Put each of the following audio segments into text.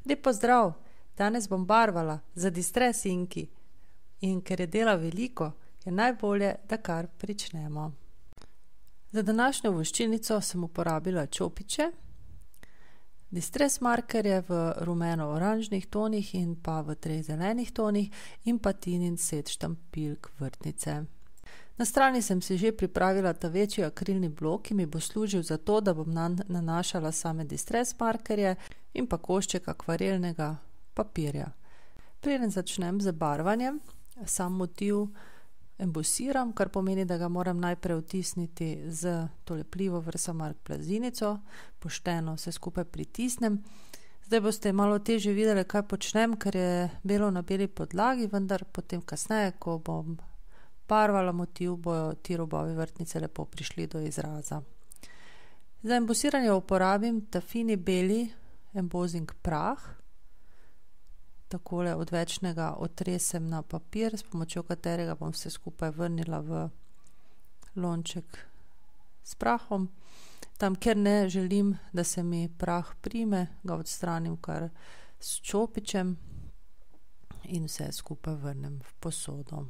Lep pozdrav, danes bom barvala za Distress Inki in ker je dela veliko, je najbolje, da kar pričnemo. Za današnjo voščilnico sem uporabila čopiče, Distress markerje v rumeno-oranžnih tonih in pa v 3 zelenih tonih in pa Tinin set štampilk vrtnice. Na strani sem si že pripravila ta večji akrilni blok, ki mi bo služil za to, da bom nanj nanašala same Distress markerje in pa košček akvarelnega papirja. Preden začnem z barvanjem, sam motiv embosiram, kar pomeni, da ga moram najprej vtisniti z to lepljivo Versamark blazinico, pošteno vse skupaj pritisnem. Zdaj boste malo težje videli, kaj počnem, ker je belo na beli podlagi, vendar potem kasneje, ko bom barvala motiv, bojo ti robovi vrtnice lepo prišli do izraza. Za embosiranje uporabim ta fini beli embossing prah. Takole odvečnega otresem na papir, s pomočjo katerega bom vse skupaj vrnila v lonček s prahom. Tam, kjer ne želim, da se mi prah prime, ga odstranim kar s čopičem in vse skupaj vrnem v posodo.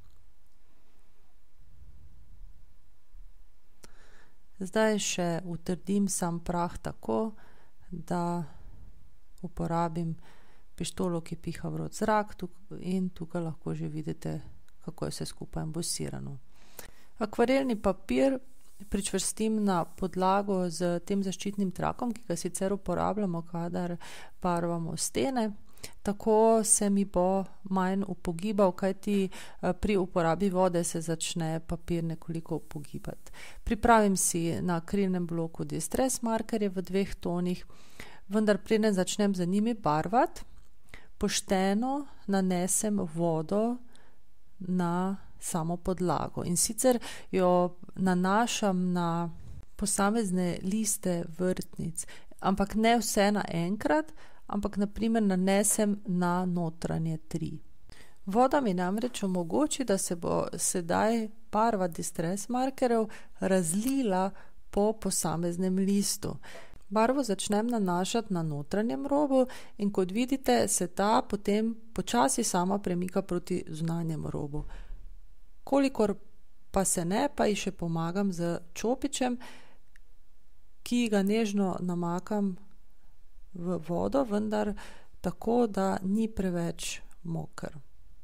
Zdaj še utrdim sam prah tako, da uporabim pištolo, ki piha vrot zrak, in tukaj lahko že vidite, kako je vse skupaj embosirano. Akvarelni papir pričvrstim na podlago z tem zaščitnim trakom, ki ga sicer uporabljamo, kadar barvamo stene. Tako se mi bo manj upogibal, kajti pri uporabi vode se začne papir nekoliko upogibati. Pripravim si na akrilnem bloku Distress markerje v 2 tonih, vendar preden začnem za njimi barvati, pošteno nanesem vodo na samo podlago. In sicer jo nanašam na posamezne liste vrtnic, ampak ne vse naenkrat, ampak na primer nanesem na notranje 3. Voda mi namreč omogoči, da se bo sedaj barva Distress markerjev razlila po posameznem listu. Barvo začnem nanašati na notranjem robu in kot vidite, se ta potem počasi sama premika proti zunanjemu robu. Kolikor pa se ne, pa ji še pomagam z čopičem, ki ga nežno namakam v vodo, vendar tako, da ni preveč moker.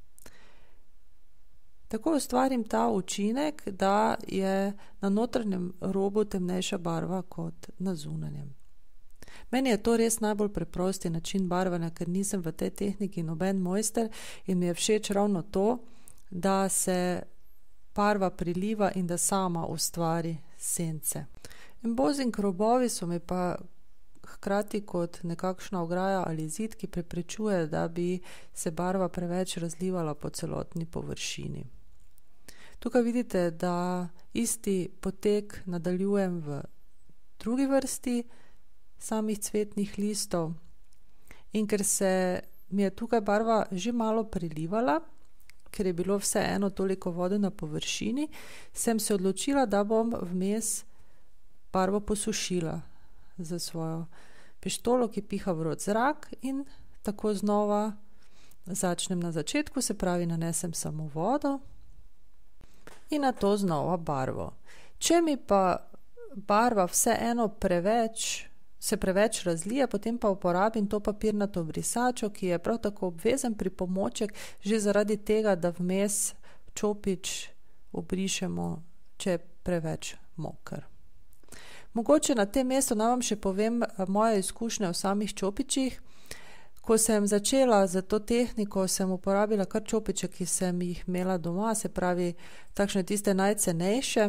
Tako ustvarim ta učinek, da je na notranjem robu temnejša barva kot na zunanjem. Meni je to res najbolj preprosti način barvanja, ker nisem v tej tehniki noben mojster in mi je všeč ravno to, da se barva priliva in da sama ustvari sence. Embossing robovi so mi pa hkrati kot nekakšna ograja ali zid, ki preprečuje, da bi se barva preveč razlivala po celotni površini. Tukaj vidite, da isti potek nadaljujem v drugi vrsti samih cvetnih listov in ker se mi je tukaj barva že malo prilivala, ker je bilo vseeno toliko vode na površini, sem se odločila, da bom vmes barvo posušila za svojo pištolo, ki piha vrot zrak, in tako znova začnem na začetku, se pravi nanesem samo vodo in nato znova barvo. Če mi pa barva vseeno preveč razlije, potem pa uporabim to papirnato brisačo, ki je prav tako obvezen pripomoček, že zaradi tega, da vmes čopič obrišemo, če je preveč moker. Mogoče na tem mestu naj vam še povem moje izkušnje o samih čopičih. Ko sem začela z to tehniko, sem uporabila kar čopiče, ki sem jih imela doma, se pravi takšne tiste najcenejše,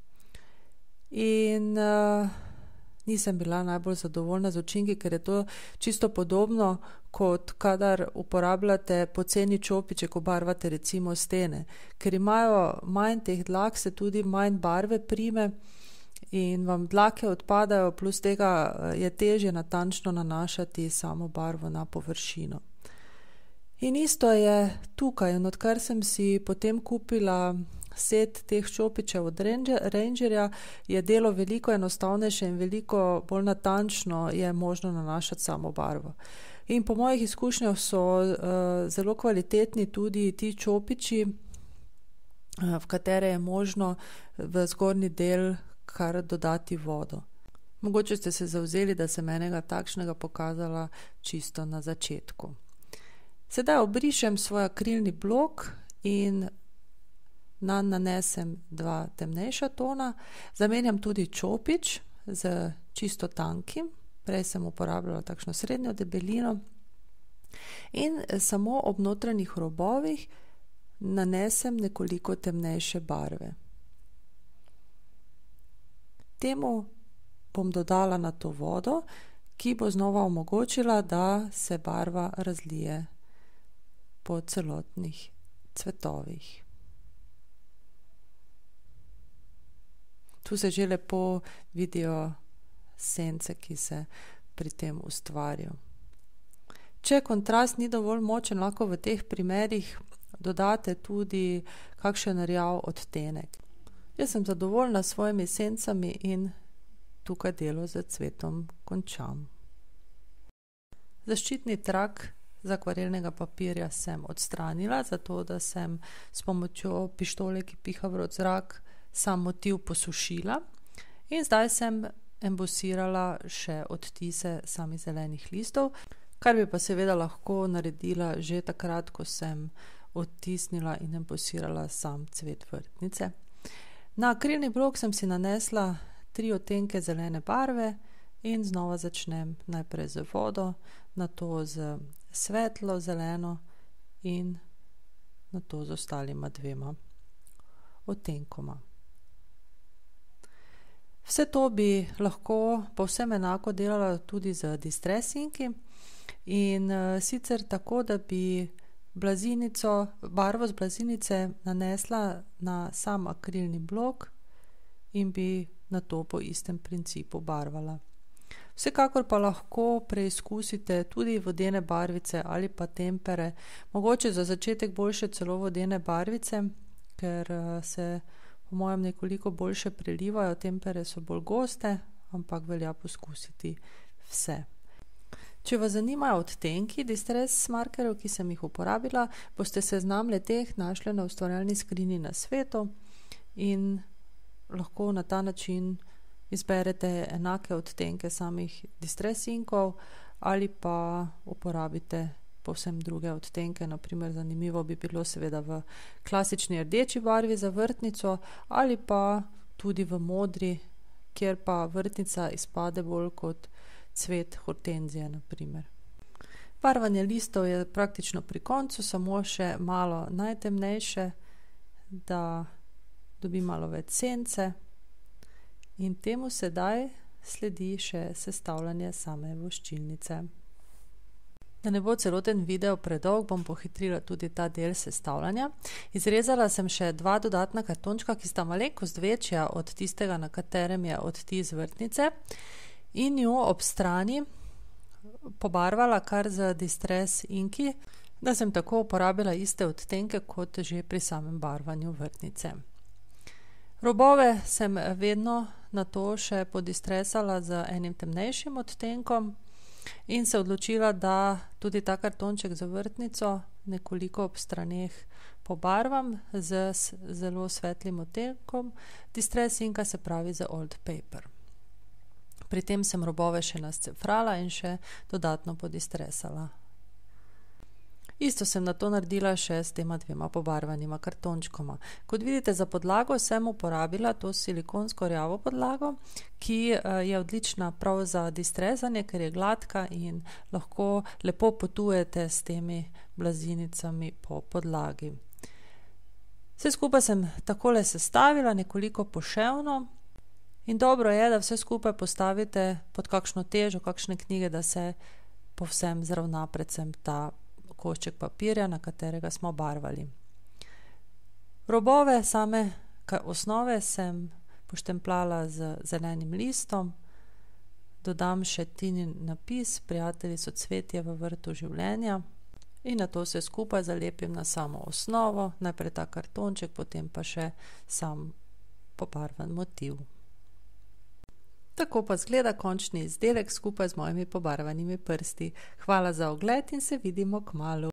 in nisem bila najbolj zadovoljna z učinki, ker je to čisto podobno, kot kadar uporabljate poceni čopiče, ko barvate recimo stene. Ker imajo manj teh dlak, se tudi manj barve prime in vam dlake odpadajo, plus tega je težje natančno nanašati samo barvo na površino. In isto je tukaj, in odkar sem si potem kupila set teh čopičev od Rangerja, je delo veliko enostavnejše in veliko bolj natančno je možno nanašati samo barvo. In po mojih izkušnjah so zelo kvalitetni tudi ti čopiči, v katere je možno v zgornji del kar dodati vodo. Mogoče ste se zavzeli, da sem enega takšnega pokazala čisto na začetku. Sedaj obrišem svoj akrilni blok in nanesem 2 temnejša tona. Zamenjam tudi čopič z čisto tankim, prej sem uporabljala takšno srednjo debelino, in samo ob notranjih robovih nanesem nekoliko temnejše barve. Temu bom dodala na to vodo, ki bo znova omogočila, da se barva razlije po celotnih cvetovih. Tu se že lepo vidijo sence, ki se pri tem ustvarijo. Če kontrast ni dovolj močen, lahko v teh primerih dodate tudi kakšen rjav odtenek. Jaz sem zadovoljna s svojimi sencami in tukaj delo z cvetom končam. Zaščitni trak z akvarelnega papirja sem odstranila, zato da sem s pomočjo pištole, ki piha v zrak, sam motiv posušila, in zdaj sem embosirala še odtise samih zelenih listov, kar bi pa seveda lahko naredila že takrat, ko sem odtisnila in embosirala sam cvet vrtnice. Na akrilni blok sem si nanesla 3 odtenke zelene barve in znova začnem najprej z vodo, nato z svetlo zeleno in nato z ostalima 2 odtenkoma. Vse to bi lahko povsem enako delala tudi z distress inki, in sicer tako, da bi barvo z blazinice nanesla na sam akrilni blok in bi nato po istem principu barvala. Vsekakor pa lahko preizkusite tudi vodene barvice ali pa tempere, mogoče za začetek boljše celo vodene barvice, ker se po mojem nekoliko boljše prelivajo, tempere so bolj goste, ampak velja poskusiti vse. Če vas zanimajo odtenki distress markerjev, ki sem jih uporabila, boste seznam le-teh našli na ustvarjalni skrinji na svetu in lahko na ta način izberete enake odtenke samih distress inkov ali pa uporabite povsem druge odtenke. Naprimer, zanimivo bi bilo seveda v klasični rdeči barvi za vrtnico ali pa tudi v modri, kjer pa vrtnica izpade bolj kot cvet hortenzije, naprimer. Barvanje listov je praktično pri koncu, samo še malo najtemnejše, da dobi malo več sence, in temu sedaj sledi še sestavljanje same voščilnice. Da ne bo celoten video predolg, bom pohitrila tudi ta del sestavljanja. Izrezala sem še 2 dodatna kartončka, ki sta malenkost večja od tistega, na katerem je odtis vrtnice, in jo ob strani pobarvala kar z distress inki, da sem tako uporabila iste odtenke kot že pri samem barvanju vrtnice. Robove sem vedno nato še podistresala z enim temnejšim odtenkom in se odločila, da tudi ta kartonček za vrtnico nekoliko ob straneh pobarvam z zelo svetlim odtenkom distress inka, se pravi za Old Paper. Pri tem sem robove še nascefrala in še dodatno podistresala. Isto sem nato naredila še s tema 2 pobarvanima kartončkoma. Kot vidite, za podlago sem uporabila to silikonsko rjavo podlago, ki je odlična prav za distresanje, ker je gladka in lahko lepo potujete s temi blazinicami po podlagi. Vse skupaj sem takole sestavila, nekoliko poševno, in dobro je, da vse skupaj postavite pod kakšno težo, kakšne knjige, da se povsem zravna predvsem ta košček papirja, na katerega smo barvali. Robove same osnove sem poštempljala z zelenim listom, dodam še Tinin napis: Prijatelji so cvetje v vrtu življenja, In na to se skupaj zalepim na samo osnovo, najprej ta kartonček, potem pa še sam pobarvan motiv. Tako pa izgleda končni izdelek skupaj z mojimi pobarvanimi prsti. Hvala za ogled in se vidimo kmalu.